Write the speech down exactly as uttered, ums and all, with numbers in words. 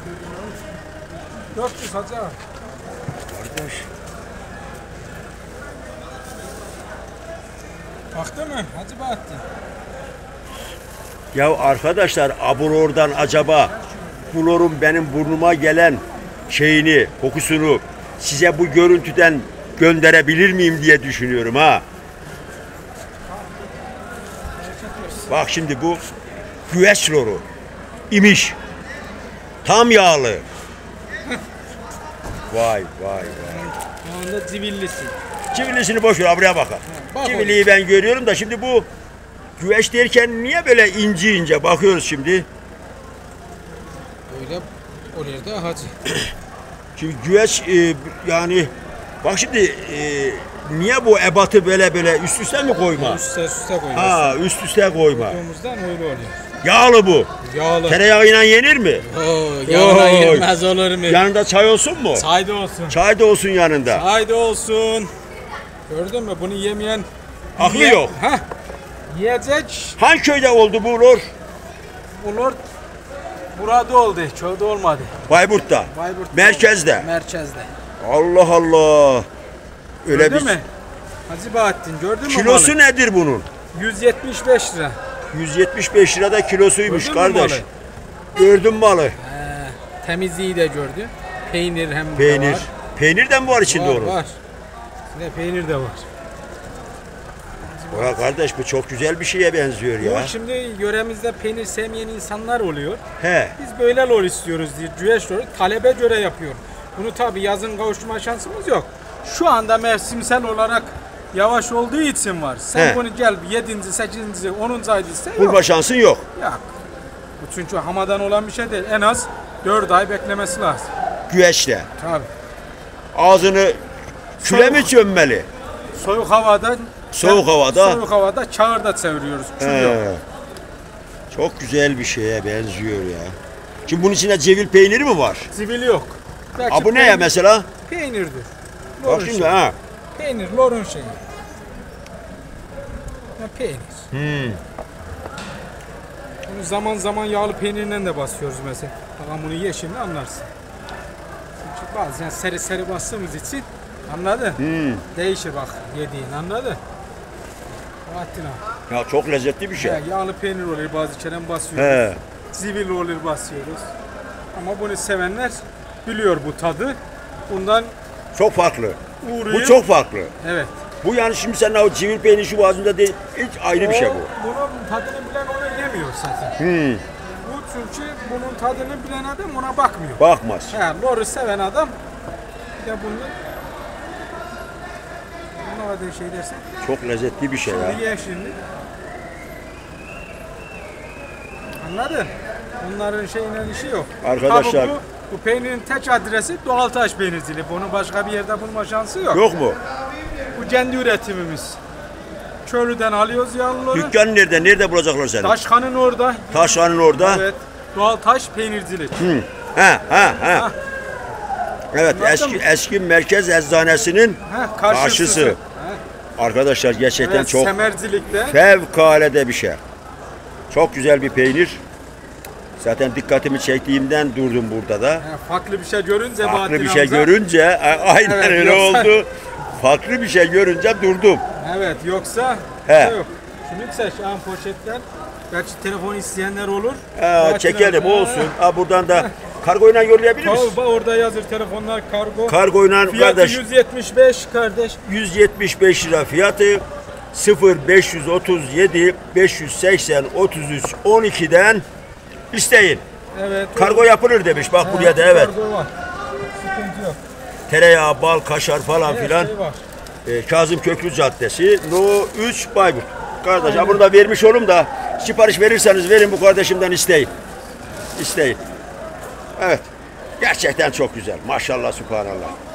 dört yüz hacı abi. Kardeş. Baktı mı Hacı Bahattin? Ya arkadaşlar abur acaba bulorun benim burnuma gelen şeyini, kokusunu size bu görüntüden gönderebilir miyim diye düşünüyorum ha. Bak şimdi bu güveç loru imiş. Tam yağlı. Vay vay vay. Onda civillisi. Civillisini boş ver, buraya bakar. Bak Civilliyi ben görüyorum da şimdi bu güveç derken niye böyle ince ince bakıyoruz şimdi? Öyle oluyor da hacı. Şimdi güveç e, yani bak şimdi e, niye bu ebatı böyle böyle üst üste mi koyma? Üste üste koyuyorsun. Ha üst üste koyma. Koyduğumuzdan öyle oluyor. Yağlı bu. Yağlı. Tereyağıyla yenir mi? Oo, yağına Oy. yenmez olur mu? Yanında çay olsun mu? Çay da olsun. Çay da olsun yanında. Haydi olsun. Gördün mü bunu yemeyen Aklı Ye- yok. Heh. Yiyecek Hangi köyde oldu bu lor? olur. Burada oldu, köyde olmadı. Bayburt'ta. Bayburt'ta Merkezde. oldu. Merkezde. Allah Allah. Öyle Gördün bir mü? Hacı Bahattin gördün mü kilosu malı? nedir bunun? yüz yetmiş beş lira. yüz yetmiş beş lirada kilosuymuş Gördün mü kardeş. malı? Gördüm malı. He, temizliği de gördü. Peynir hem de Peynir. var. Peynir de mi var içinde Var onun? var. İçinde peynir de var. Ulan kardeş bu çok güzel bir şeye benziyor ya. Bu şimdi yöremizde peynir sevmeyen insanlar oluyor. He. Biz böyle lor istiyoruz diye güveç loru talebe göre yapıyor. Bunu tabi yazın kavuşturma şansımız yok. Şu anda mevsimsel olarak yavaş olduğu için var. Sen He. bunu gel yedinci, sekizinci, onuncu aydıysa yok. Bulma şansın yok. Yok. Bu çünkü hamadan olan bir şey değil. En az dört ay beklemesi lazım. Güveçle. Tabi. Ağzını küle Soğuk. mi gömmeli? Soğuk havada Soğuk havada. Soğuk havada çağırda çeviriyoruz. Kül yok. He. Çok güzel bir şeye benziyor ya. Şimdi bunun içinde cevil peyniri mi var? Zibili yok. Belki Ha bu ne ya peynir- mesela? Peynirdir. Bak Lorun şimdi şeyi. ha. Peynir, lorun şeyi. Ya peynir. Hmm. Bunu zaman zaman yağlı peynirle de basıyoruz mesela. Tamam bunu ye şimdi anlarsın. Çünkü bazen seri seri bastığımız için anladın? Hmm. Değişir bak yediğin anladın? Bahattin abi. Ya çok lezzetli bir şey. Ya, yağlı peynir oluyor bazı kere basıyoruz. He. Zivil olur basıyoruz. Ama bunu sevenler biliyor bu tadı. Bundan Çok farklı. uğruyor. Bu çok farklı. Evet. Bu yani şimdi sen o civil peyniri şu ağzında değil. Hiç ayrı bir şey bu. Bunun tadını bilen onu yemiyor zaten. Hmm. Bu çünkü bunun tadını bilen adam ona bakmıyor. Bakmaz. Ha, loru seven adam ya bunu ne kadar şey dersen Çok lezzetli bir şey ya. şimdi ye şimdi. Anladın? Bunların şeyinin işi yok. Arkadaşlar- Tabii bu, bu peynirin tek adresi Doğaltaş peynirciliği. Bunu başka bir yerde bulma şansı yok. Yok mu? Bu kendi üretimimiz. Köylüden alıyoruz yağlıları. Dükkan nerede? Nerede bulacaklar seni? Taşkan'ın orada. Taşhanın orada. Evet. Doğaltaş peynircilik. Hı. Ha ha ha. Ha. Evet Anladın eski mı? eski merkez eczanesinin Ha, karşısı. karşısı. Ha. Arkadaşlar gerçekten Evet, çok semercilikte. fevkalade bir şey. Çok güzel bir peynir. Zaten dikkatimi çektiğimden durdum burada da. Ha, farklı bir şey görünce Farklı Bahattin bir şey amca- görünce a- aynen Evet, öyle yoksa- oldu. Farklı bir şey görünce durdum. Evet yoksa He. şey yok. Şunu seç an poşetler. Belki telefon isteyenler olur. Ha, Bahattin çekelim amca- olsun. Ha, buradan da kargoyla yollayabilir misin? Tabii orada yazır telefonlar kargo. Kargoyla Fiyatı kardeş yüz yetmiş beş kardeş. yüz yetmiş beş lira fiyatı sıfır beş otuz yedi beş seksen otuz üç on iki'den isteyin. Evet. Kargo yapılır demiş bak Evet, buraya da evet. Kargo var. Sıkıntı yok. Tereyağı, bal, kaşar falan Her filan. şey var. Ee, Kazım Köklü Caddesi No üç Bayburt. Kardeş ha Aynen. bunu da vermiş olum da sipariş verirseniz verin bu kardeşimden isteyin. İsteyin. Evet. Gerçekten çok güzel. Maşallah, subhanallah.